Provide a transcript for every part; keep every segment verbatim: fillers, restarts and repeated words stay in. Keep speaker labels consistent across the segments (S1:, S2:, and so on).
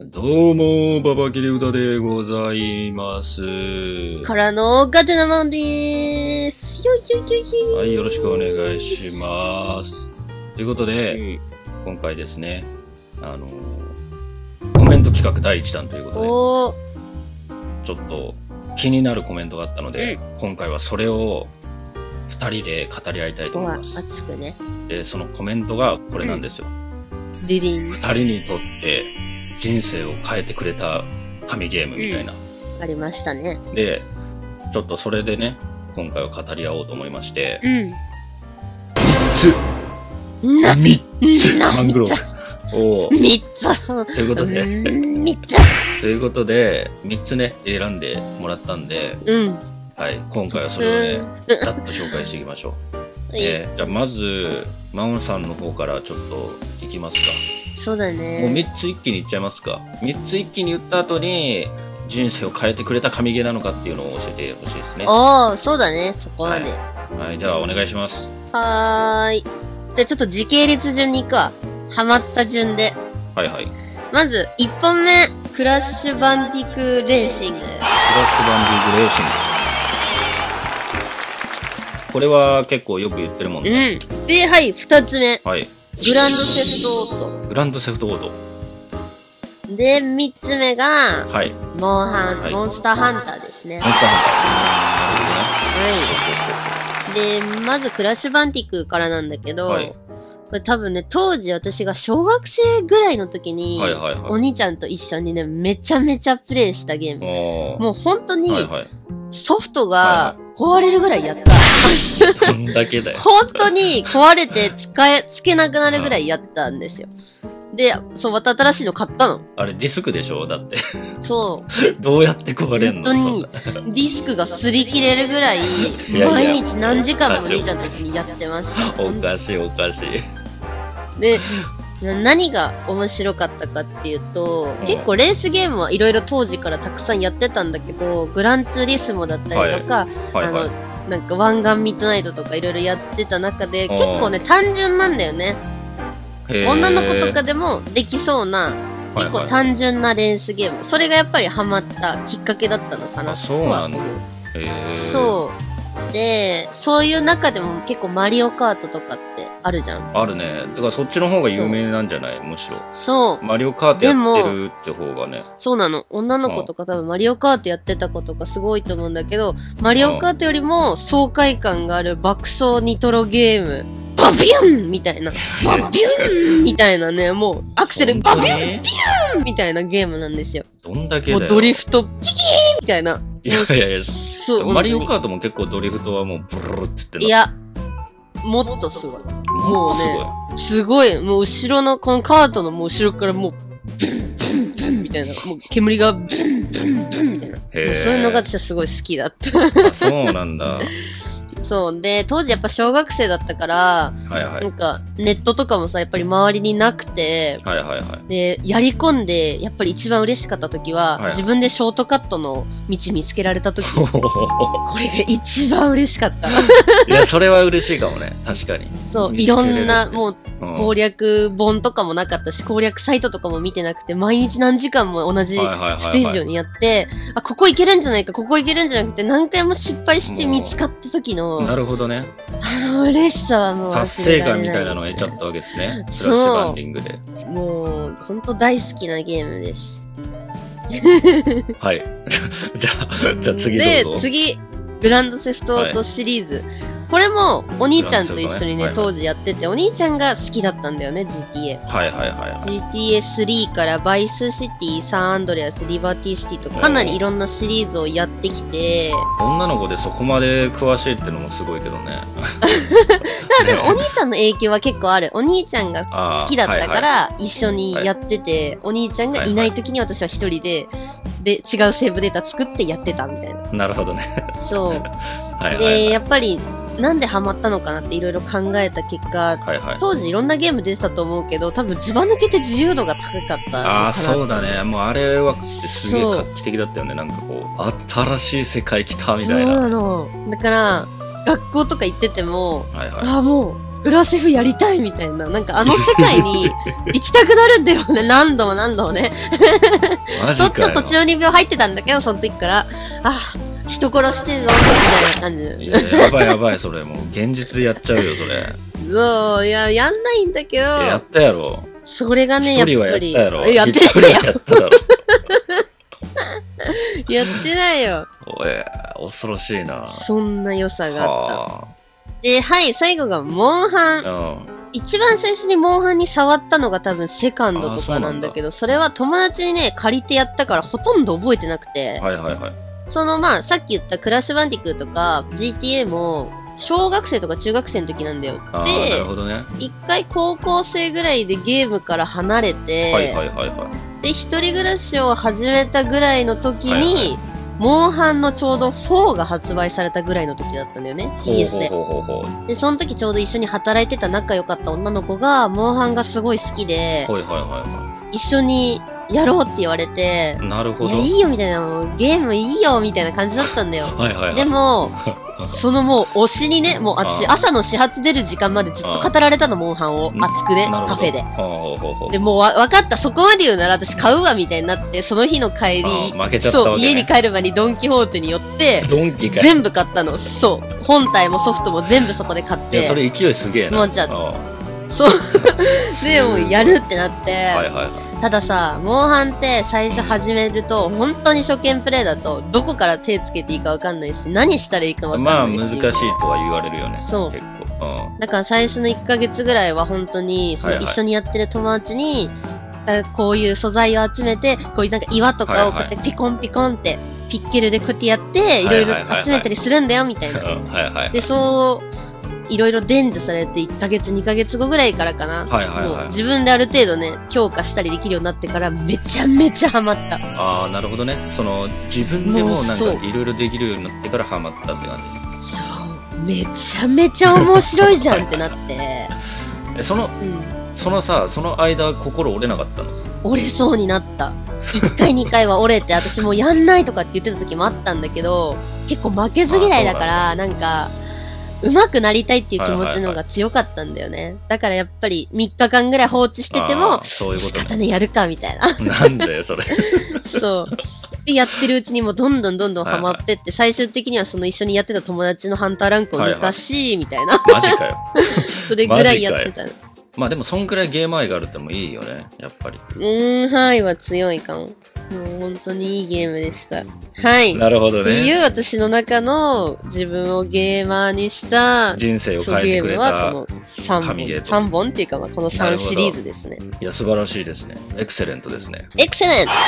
S1: どうも、ババキリウダでございます。
S2: からのガテナマンでーす。ひょひょひょひょ。
S1: はい、よろしくお願いします。ということで、うん、今回ですね、あのー、コメント企画だいいちだんということで、ちょっと気になるコメントがあったので、うん、今回はそれをふたりで語り合いたいと思います。
S2: 熱くね。
S1: で、そのコメントがこれなんですよ。
S2: うん、リリン。
S1: ふたりにとって人生を変えてくれた神ゲームみたいな、
S2: うん、ありましたね。
S1: でちょっとそれでね今回は語り合おうと思いまして、
S2: うん、みっ
S1: つみっつマングローブを
S2: みっつ
S1: ということで
S2: みっつ
S1: ということでみっつね選んでもらったんで、
S2: うん、
S1: はい、今回はそれをねざっと紹介していきましょう。えー、じゃあまずマオンさんの方からちょっといきますか。
S2: そうだね。
S1: もうみっつ一気にいっちゃいますか。みっつ一気に言った後に人生を変えてくれた神ゲーなのかっていうのを教えてほしいですね。
S2: ああ、そうだね。そこまで。
S1: はい、はい、ではお願いします。
S2: はーい。じゃあちょっと時系列順に行くわ。ハマった順で。
S1: はいはい。
S2: まずいっぽんめ、クラッシュバンディクレーシング。クラッシュバンディ
S1: クレーシング。これは結構よく言ってるもんね。
S2: うん。で、はい、ふたつめ。
S1: はい。
S2: グランドセフトオート。
S1: グランドセフトオー
S2: ト。で、みっつめが、
S1: はい。
S2: モンハン、はい、モンスターハンターですね。
S1: モンスターハ
S2: ンター。はい。で、まずクラッシュバンティクからなんだけど、はい、これ多分ね、当時私が小学生ぐらいの時に、はいはいはい、お兄ちゃんと一緒にね、めちゃめちゃプレイしたゲーム。もう本当に、はいはい、ソフトが壊れるぐらいやった。
S1: こんだけだよ。
S2: 本当に壊れて使え、つけなくなるぐらいやったんですよ。で、そう、また新しいの買ったの。
S1: あれディスクでしょだって。
S2: そう。
S1: どうやって壊れんの？
S2: 本当に、ディスクが擦り切れるぐらい、毎日何時間もお兄ちゃんたちにやってました。
S1: おかしいおかしい。
S2: で、何が面白かったかっていうと、うん、結構レースゲームはいろいろ当時からたくさんやってたんだけど、グランツーリスモだったりとか、はいはいはい、あの、なんか湾岸ミッドナイトとかいろいろやってた中で、結構ね、単純なんだよね。女の子とかでもできそうな、結構単純なレースゲーム。それがやっぱりハマったきっかけだったのかなとは思う。そう。で、そういう中でも結構マリオカートとかってあるじゃん。
S1: あるね。だからそっちの方が有名なんじゃない？むしろ。
S2: そう。
S1: マリオカートやってるって方がね。
S2: そうなの。女の子とか多分マリオカートやってた子とかすごいと思うんだけど、マリオカートよりも爽快感がある爆走ニトロゲーム。バビュンみたいな。バビュンみたいなね、もうアクセルバビュンビュンみたいなゲームなんですよ。
S1: どんだけだよ。
S2: もうドリフト、キキーみたいな。
S1: いやいやいや、そう。マリオカートも結構ドリフトはもうブルルって言ってる。
S2: いや、もっとすごい。もうね、すごい。もう後ろの、このカートのもう後ろからもう、ブンブンブンみたいな。もう煙がブンブンブンみたいな。もうそういうのが私はすごい好きだった。
S1: あ、そうなんだ。
S2: そう。で、当時やっぱ小学生だったから、はいはい、なんか、ネットとかもさ、やっぱり周りになくて、はいはいはい。で、やり込んで、やっぱり一番嬉しかった時は、はいはい、自分でショートカットの道見つけられた時、これが一番嬉しかった。
S1: いや、それは嬉しいかもね。確かに。
S2: そう、いろんな、もう、攻略本とかもなかったし、攻略サイトとかも見てなくて、毎日何時間も同じステージにやって、あ、ここ行けるんじゃないか、ここ行けるんじゃなくて、何回も失敗して見つかった時の、
S1: なるほどね。
S2: あの嬉しさはもう
S1: 達成感みたいなのを得ちゃったわけですね。クラッシュバンディングで。
S2: もう、ほんと大好きなゲームです。
S1: はい。じゃあ、じゃあ次どうぞ。
S2: で、次、グランドセフトオートシリーズ。はい、これも、お兄ちゃんと一緒にね、ね当時やってて、お兄ちゃんが好きだったんだよね、ジーティーエー。
S1: はいはいはい、はい。
S2: ジーティーエースリー からバイスシティ、サンアンドレアス、リバティシティとかなりいろんなシリーズをやってきて。
S1: 女の子でそこまで詳しいってのもすごいけどね。
S2: でもお兄ちゃんの影響は結構ある。お兄ちゃんが好きだったから一緒にやってて、はいはい、お兄ちゃんがいない時に私は一人で、で、違うセーブデータ作ってやってたみたいな。
S1: なるほどね。
S2: そう。はいはいはい、で、やっぱり、なんでハマったのかなっていろいろ考えた結果、はいはい、当時いろんなゲーム出てたと思うけど、多分ずば抜けて自由度が高かった。
S1: ああ、そうだね。もうあれはすげえ画期的だったよね。なんかこう、新しい世界来たみたいな。
S2: そうなの。だから、学校とか行ってても、はいはい、ああ、もう、 グラセフやりたいみたいな、なんかあの世界に行きたくなるんだよね、何度も何度もね。
S1: マジかよ。
S2: ちょっと中二病入ってたんだけど、その時から、あ、人殺してんぞ、みたいな感じ。
S1: いや、やばいやばい、それ。もう現実でやっちゃうよ、それ。
S2: そう、いや、やんないんだけど。
S1: やったやろ。
S2: それがね、やっぱり。
S1: 一人はやったやろ。
S2: やって
S1: ないよ。やっただろ。
S2: やってないよ。
S1: おい、恐ろしいな。
S2: そんな良さがあった。で、はい、最後がモンハン。うん、一番最初にモンハンに触ったのが多分セカンドとかなんだけど、そ, それは友達にね、借りてやったからほとんど覚えてなくて。
S1: はいはいはい。
S2: そのまあ、さっき言ったクラッシュバンディクーとか ジーティーエー も、小学生とか中学生の時なんだよ。で、
S1: なるほどね。
S2: 一回高校生ぐらいでゲームから離れて、
S1: はいはいはいはい。
S2: で、一人暮らしを始めたぐらいの時に、はいはい、モンハンのちょうどフォーが発売されたぐらいの時だったんだよね。ピーエス で。ほうほうほうほう。で、その時ちょうど一緒に働いてた仲良かった女の子が、モンハンがすごい好きで、
S1: はいはいはいはい。
S2: 一緒にやろうって言われて、
S1: なるほど。
S2: いや、いいよみたいな、もうゲームいいよみたいな感じだったんだよ。はいはいはい。でも、そのもう推しにね、もう私朝の始発出る時間までずっと語られたの、モンハンを。熱くね、カフェで。で、もうわ、わかった、そこまで言うなら私買うわみたいになって、その日の帰り、
S1: 負けちゃったわけね、
S2: そう、家に帰る前にドンキホーテに寄って、
S1: ドンキか
S2: 全部買ったの。そう。本体もソフトも全部そこで買って。
S1: いや、それ勢いすげえな。
S2: もうじゃあ、そう。で、もうやるってなって、はいはいはい、たださ、モンハンって最初始めると、本当に初見プレイだと、どこから手つけていいかわかんないし、何したらいいかわかんないし。
S1: まあ難しいとは言われるよね。
S2: そう。
S1: 結構。
S2: うん、だから最初のいっかげつぐらいは本当に、その一緒にやってる友達に、はいはい、こういう素材を集めて、こういうなんか岩とかをこうやってピコンピコンって、ピッケルでこうやってやって、いろいろ集めたりするんだよ、みたいな。はいはい。で、そう、いろいろ伝授されていっかげつ、にかげつごぐらいからかな。はいはいはい。もう自分である程度ね、強化したりできるようになってから、めちゃめちゃハマった。
S1: ああ、なるほどね。その、自分でもなんかいろいろできるようになってからハマったって感
S2: じ。そう。めちゃめちゃ面白いじゃんってなって。
S1: え、その、うん、そのさ、その間心折れなかったの？
S2: 折れそうになった。いっかいにかいは折れて、私もうやんないとかって言ってた時もあったんだけど、結構負けず嫌いだから、なんか、上手くなりたいっていう気持ちの方が強かったんだよね。はいはいはい、だからやっぱりみっかかんぐらい放置してても、そういうこと仕方ね、やるか、みたいな。
S1: なんだよ、それ。
S2: そう。で、やってるうちにもどんどんどんどんハマってって、はいはい、最終的にはその一緒にやってた友達のハンターランクを抜かし、はいはい、みたいな。
S1: マジかよ。
S2: それぐらいやってた。
S1: まあでも、そんくらいゲーム愛があるってもいいよね、やっぱり。
S2: うーん、はいは強いかも。もう本当にいいゲームでした。はい。
S1: なるほどね。って
S2: いう私の中の自分をゲーマーにした
S1: 人生を変えてくれた
S2: ゲームはこのさんぼん。さんぼんっていうか、まあこのさんシリーズですね。
S1: いや、素晴らしいですね。エクセレントですね。
S2: エクセレント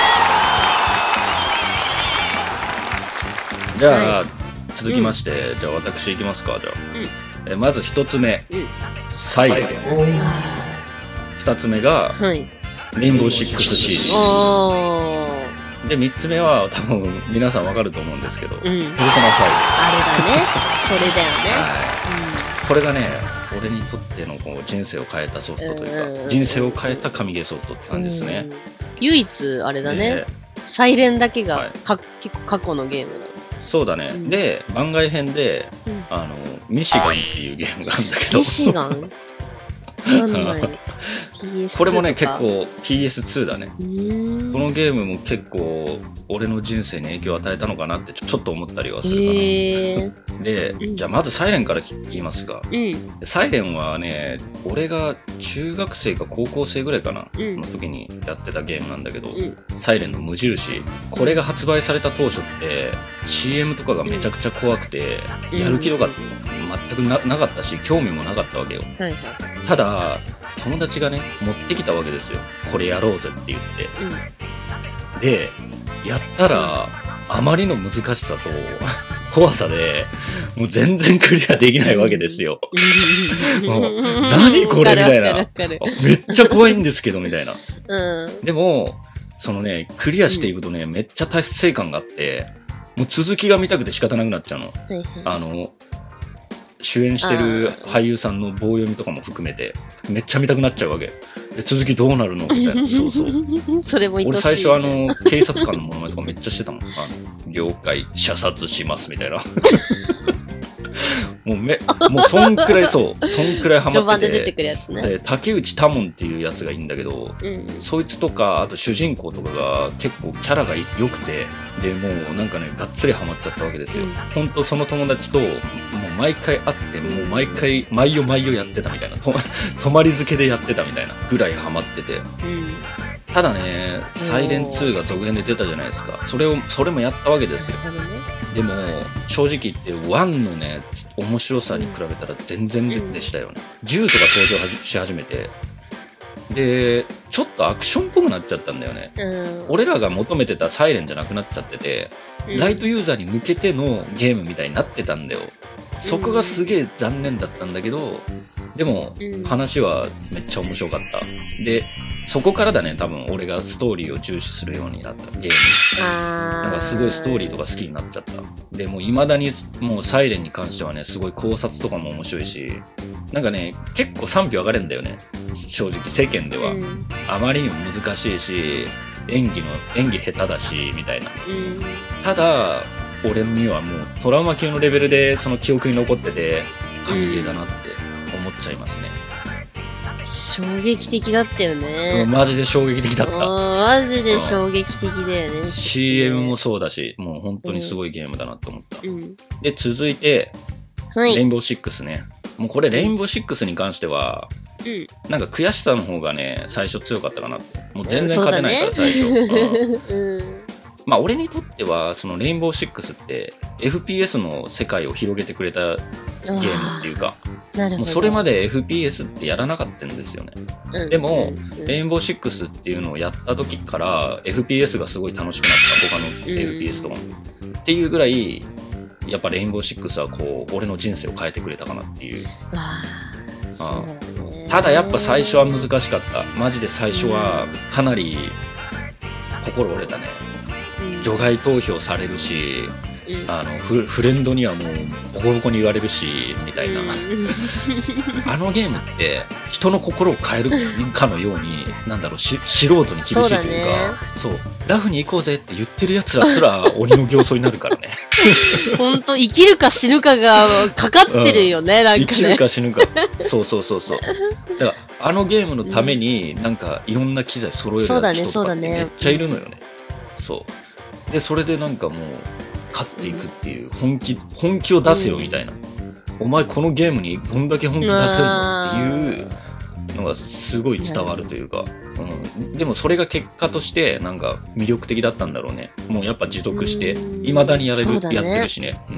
S1: じゃあ、はい、続きまして、うん、じゃあ私いきますか、じゃあ。うん、えまず一つ目。うん、サイレン。二つ目が、はい、レインボーシックスシージ。で、三つ目は多分皆さんわかると思うんですけど、うん、ペルソナファイブ。
S2: あれだね。それだよね。
S1: はい、うん、これがね、俺にとってのこう人生を変えたソフトというか、うん、人生を変えた神ゲーソフトって感じですね。うん、
S2: 唯一、あれだね。サイレンだけがか、はい、結構過去のゲームだ。
S1: そうだね。うん、で、番外編で、うん、あの、ミシガンっていうゲームがあるんだけど。
S2: ミシガンなんない。
S1: これもね、結構 ピーエスツー だね。このゲームも結構俺の人生に影響を与えたのかなってちょっと思ったりはするかな。で、うん、じゃあまずサイレンから言いますが、うん、サイレンはね、俺が中学生か高校生ぐらいかな、うん、の時にやってたゲームなんだけど、うん、サイレンの無印。これが発売された当初って シーエム とかがめちゃくちゃ怖くて、うん、やる気とか全く な, なかったし、興味もなかったわけよ。はいはい、ただ、友達がね、持ってきたわけですよ。これやろうぜって言って。うん、で、やったら、あまりの難しさと怖さで、もう全然クリアできないわけですよ。もう何これみたいな。めっちゃ怖いんですけど、みたいな。うん、でも、そのね、クリアしていくとね、うん、めっちゃ達成感があって、もう続きが見たくて仕方なくなっちゃうの。はいはい、あの、主演してる俳優さんの棒読みとかも含めて、めっちゃ見たくなっちゃうわけ。で、続きどうなるのみたいな。そうそう。
S2: それも愛しい。
S1: 俺最初あの、警察官のものまねとかめっちゃしてたもん。あの了解、射殺しますみたいな。 もうめ、もうそんくらいそう、そんくらいハマってて。
S2: 序盤で出てくるやつね。
S1: で、竹内多門っていうやつがいいんだけど、うん、そいつとか、あと主人公とかが結構キャラが良くて、で、もうなんかね、がっつりハマっちゃったわけですよ。うん、ほんとその友達と、もう毎回会って、もう毎回、毎夜毎夜やってたみたいな、と泊まり漬けでやってたみたいなぐらいハマってて。うんただね、サイレンツーが続編で出たじゃないですか。それを、それもやったわけですよ。でも、正直言って、ワンのね、面白さに比べたら全然でしたよね。銃とか登場し始めて、で、ちょっとアクションっぽくなっちゃったんだよね。俺らが求めてたサイレンじゃなくなっちゃってて、ライトユーザーに向けてのゲームみたいになってたんだよ。そこがすげえ残念だったんだけど、でも、話はめっちゃ面白かった。で、そこからだね、多分俺がストーリーを重視するようになったゲーム。なんかすごいストーリーとか好きになっちゃった。で、もう未だにもうサイレンに関してはね、すごい考察とかも面白いし、なんかね、結構賛否分かれんだよね。正直、世間では。うん、あまりにも難しいし、演技の、演技下手だし、みたいな。うん、ただ、俺にはもうトラウマ級のレベルでその記憶に残ってて、神ゲーだなって思っちゃいますね。
S2: 衝撃的だったよね。
S1: マジで衝撃的だった。
S2: マジで衝撃的だよね。
S1: シーエム もそうだし、もう本当にすごいゲームだなって思った。うん、で、続いて、はい、レインボーシックスね。もうこれレインボーシックスに関しては、うん、なんか悔しさの方がね、最初強かったかなって。もう全然勝てないから、最初。うん、まあ俺にとっては、そのレインボーシックスって エフピーエス の世界を広げてくれたゲームっていうか、もうそれまで エフピーエス ってやらなかったんですよね。うん、でも、うん、レインボーシックスっていうのをやった時から エフピーエス がすごい楽しくなった他の エフピーエス とかも、うん、っていうぐらいやっぱレインボーシックスはこう俺の人生を変えてくれたかなっていう。ああただやっぱ最初は難しかった。マジで最初はかなり心折れたね。除外投票されるし、うん、あの フ, フレンドにはもうボコボコに言われるしみたいな、うん、あのゲームって人の心を変えるかのようになんだろうし素人に厳しいというか そう,、ね、そうラフに行こうぜって言ってるやつらすら鬼の形相になるからね
S2: 本当生きるか死ぬかがかかってるよね、うん、なんかね
S1: 生きるか死ぬかそうそうそうそうだからあのゲームのためになんかいろんな機材揃える人とかってめっちゃいるのよね。そうでそれでなんかもう勝っていくっていう本気本気を出せよみたいな、うん、お前このゲームにどんだけ本気出せるのっていうのがすごい伝わるというか、うん、でもそれが結果としてなんか魅力的だったんだろうね。もうやっぱ持続して未だにやれる、ね、やってるしね、うん、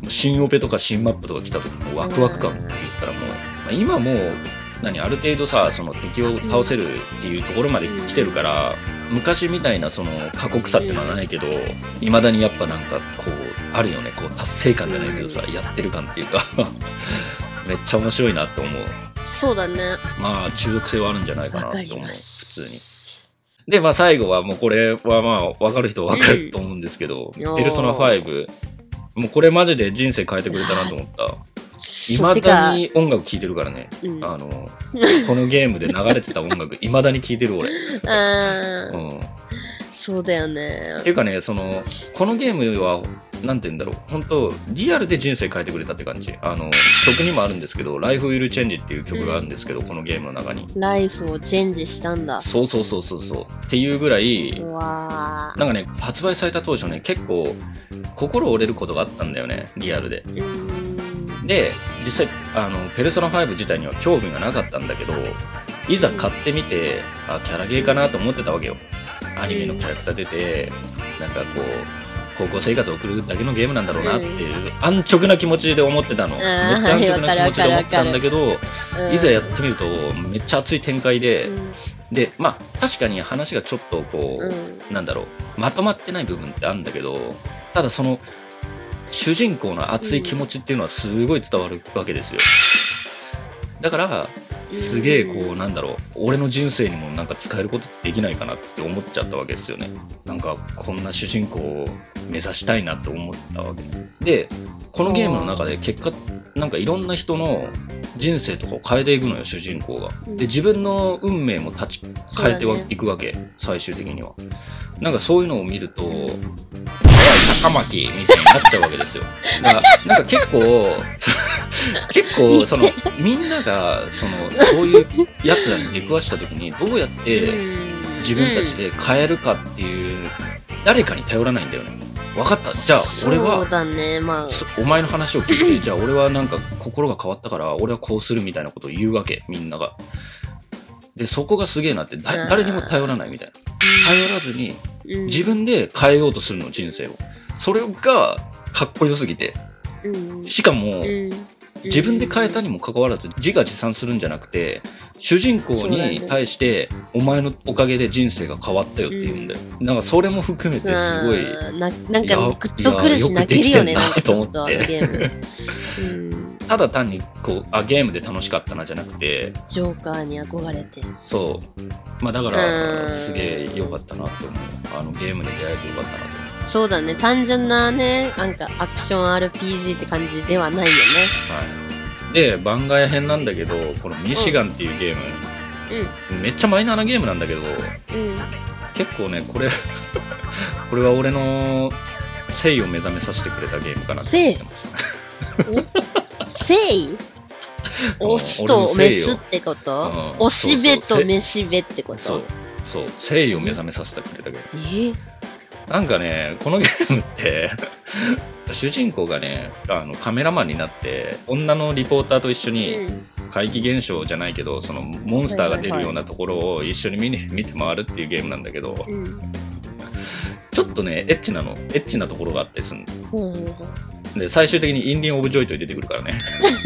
S1: 新オペとか新マップとか来た時もワクワク感って言ったらもう、まあ、今もう何ある程度さその敵を倒せるっていうところまで来てるから、うん、昔みたいなその過酷さってのはないけどいまだにやっぱなんかこうあるよねこう達成感じゃないけどさやってる感っていうかめっちゃ面白いなって思う。
S2: そうだね。
S1: まあ中毒性はあるんじゃないかなと思う普通に。でまあ最後はもうこれはまあ分かる人は分かると思うんですけど、うん、ペルソナファイブもうこれマジで人生変えてくれたなと思った。いまだに音楽聴いてるからね、うん、あのこのゲームで流れてた音楽いまだに聴いてる俺あ、うん、
S2: そうだよね。
S1: っていうかねそのこのゲームはなんて言うんだろう本当リアルで人生変えてくれたって感じ。あの曲にもあるんですけど Life Will Change っていう曲があるんですけど、うん、このゲームの中に
S2: ライフをチェンジしたんだ。
S1: そうそうそうそうそうっていうぐらいわなんかね発売された当初ね結構心折れることがあったんだよねリアルで。うんで実際あのペルソナファイブ自体には興味がなかったんだけどいざ買ってみてあキャラゲーかなと思ってたわけよ。アニメのキャラクター出てなんかこう高校生活を送るだけのゲームなんだろうなっていう安直な気持ちで思ってたの。めっちゃ安直な気持ちで思ったんだけどいざやってみるとめっちゃ熱い展開で、うん、でまあ確かに話がちょっとこう、うん、なんだろうまとまってない部分ってあるんだけどただその主人公の熱い気持ちっていうのはすごい伝わるわけですよ。だからすげえこうなんだろう俺の人生にもなんか使えることできないかなって思っちゃったわけですよね。なんかこんな主人公を目指したいなって思ったわけでこのゲームの中で結果なんかいろんな人の人生とかを変えていくのよ主人公が。で自分の運命も立ち変えてはいくわけ、ね、最終的には。なんかそういうのを見ると高巻みたいになっちゃうわけですよ。だからなんか結構結構、その、みんなが、その、そういうやつらに出くわした時に、どうやって自分たちで変えるかっていう、誰かに頼らないんだよね。分かった。じゃあ、俺は、
S2: そうだね、まあ、
S1: お前の話を聞いて、じゃあ俺はなんか心が変わったから、俺はこうするみたいなことを言うわけ、みんなが。で、そこがすげえなって、だ誰にも頼らないみたいな。頼らずに、自分で変えようとするの、人生を。それが、かっこよすぎて。しかも、自分で変えたにもかかわらず、自画自賛するんじゃなくて、主人公に対して、お前のおかげで人生が変わったよって言うんだよ。なんかそれも含めてすごい、
S2: ななんかグッとくるし泣けるよね、なんか
S1: と思って。ただ単にこうあゲームで楽しかったなじゃなくて、
S2: ジョーカーに憧れて。
S1: そう。まあだからすげえ良かったなって思う。あのゲームで出会えて良かったなって思う。
S2: そうだね、単純なね、なんかアクション アールピージー って感じではないよね。
S1: はい。で、番外編なんだけど、このミシガンっていうゲーム、うん、めっちゃマイナーなゲームなんだけど、うん、結構ね、これ、これは俺の性を目覚めさせてくれたゲームかなって思ってます。
S2: 性オスとメスってこと、うん、オシベとメシベってこと。
S1: そう、そう、性を目覚めさせてくれたゲーム。えなんかね、このゲームって、主人公がね、あの、カメラマンになって、女のリポーターと一緒に、怪奇現象じゃないけど、その、モンスターが出るようなところを一緒に見に、見て回るっていうゲームなんだけど、うん、ちょっとね、エッチなの、エッチなところがあってすんの。うん、で、最終的にインディン・オブ・ジョイトに出てくるからね。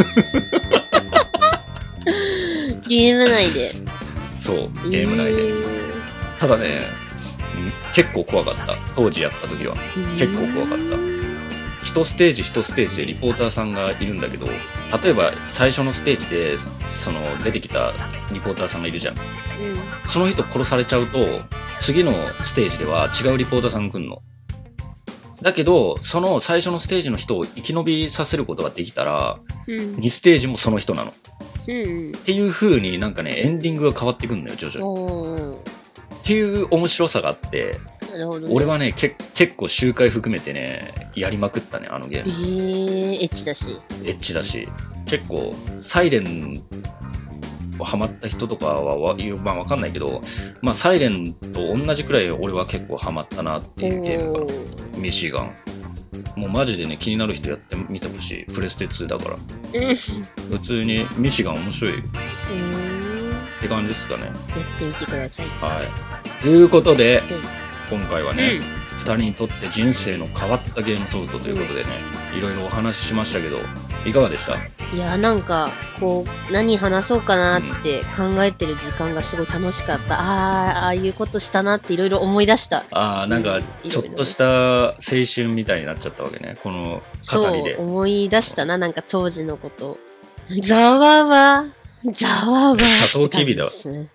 S2: ゲーム内で。
S1: そう、ゲーム内で。ただね、結構怖かった。当時やった時は。結構怖かった。一ステージ一ステージでリポーターさんがいるんだけど、例えば最初のステージで、その出てきたリポーターさんがいるじゃん。うん、その人殺されちゃうと、次のステージでは違うリポーターさんが来んの。だけど、その最初のステージの人を生き延びさせることができたら、うん、にステージもその人なの。うん、っていう風になんかね、エンディングが変わってくんのよ、徐々に。っていう面白さがあって、なるほどね、俺はねけ、結構周回含めてね、やりまくったね、あのゲーム。
S2: えー、エッチだし。
S1: エッチだし。結構、サイレンをハマった人とかは、まあわかんないけど、まあサイレンと同じくらい俺は結構ハマったなっていうゲームかな。ミシガン。もうマジでね、気になる人やってみてほしい。プレステツーだから。普通にミシガン面白い。って感じですかね。や
S2: ってみてください。
S1: はい。ということで、うん、今回はね、うん、ふたりにとって人生の変わったゲームソフトということでね、うん、いろいろお話ししましたけど、いかがでした？
S2: いや、なんか、こう、何話そうかなって考えてる時間がすごい楽しかった。うん、ああ、ああいうことしたなっていろいろ思い出した。
S1: ああ、なんか、ちょっとした青春みたいになっちゃったわけね、この語りで。
S2: そう、思い出したな、なんか当時のこと。ざわわ。ざわわ。
S1: サトウキビだ。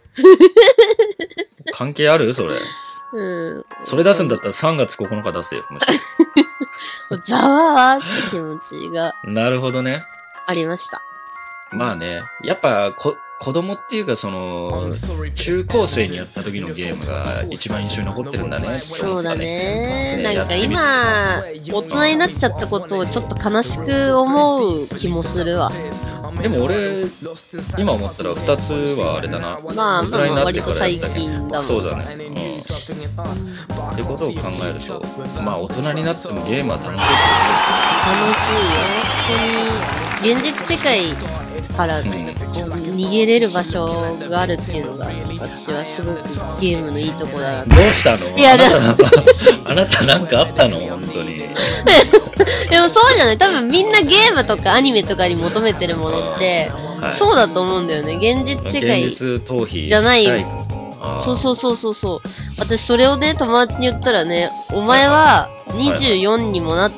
S1: 関係あるそれ。うん。それ出すんだったらさんがつここのか出せよ。
S2: ざわわって気持ちが。
S1: なるほどね。
S2: ありました。
S1: まあね。やっぱこ、子供っていうかその、中高生にやった時のゲームが一番印象に残ってるんだね。
S2: そうだね。なんか今、大人になっちゃったことをちょっと悲しく思う気もするわ。
S1: でも俺、今思ったらふたつはあれだな。
S2: まあ、まあ、割と最近だもん。
S1: そうだね。うん。ってことを考えると、まあ大人になってもゲームは楽しいって
S2: ことですよ。楽しいよ。本当に、現実世界からこう逃げれる場所があるっていうのが、私はすごくゲームのいいとこだな。
S1: どうしたの？いや、あなたなんかあったの？本当に。
S2: でもそうじゃない？多分みんなゲームとかアニメとかに求めてるものって、はい、そうだと思うんだよね。現実世界じゃない。そうそうそうそうそう。私それをね、友達に言ったらね、お前はにじゅうよんにもなって、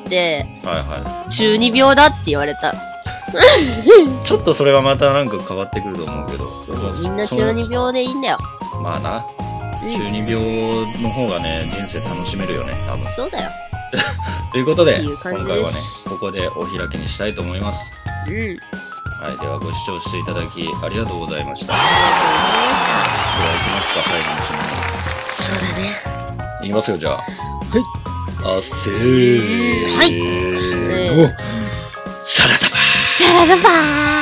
S2: 中二病だって言われた。
S1: ちょっとそれはまたなんか変わってくると思うけど。
S2: みんな中二病でいいんだよ。
S1: まあな。中二病の方がね、人生楽しめるよね、多分。
S2: そうだよ。
S1: ということで、今回はね、ここでお開きにしたいと思います。うん。はい、ではご視聴していただきありがとうございました。ありがとうございました。では行きますか、最後の締め。
S2: そうだね。
S1: いきますよ、じゃあ。はい。あ、せーの。はい。サラダバー
S2: ララバー